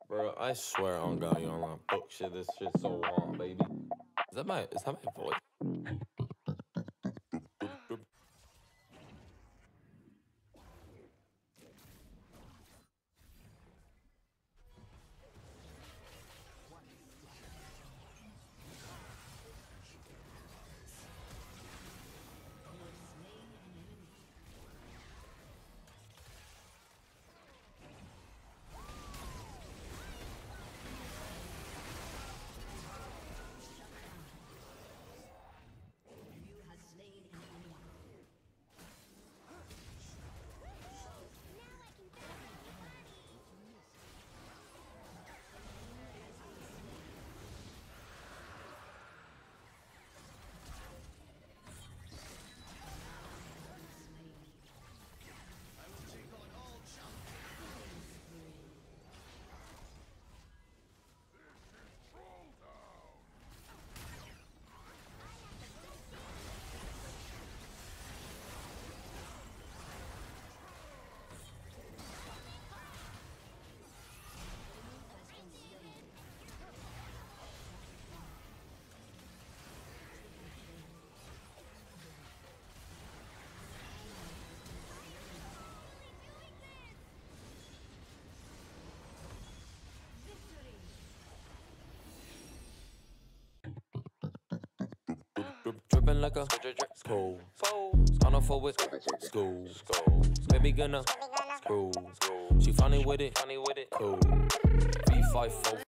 Bro, I swear on God, you don't want book shit. This shit's so long, baby. Is that my voice? Dripping like a school. Gonna forward school. Baby gonna screw. She funny with it. Cool. V5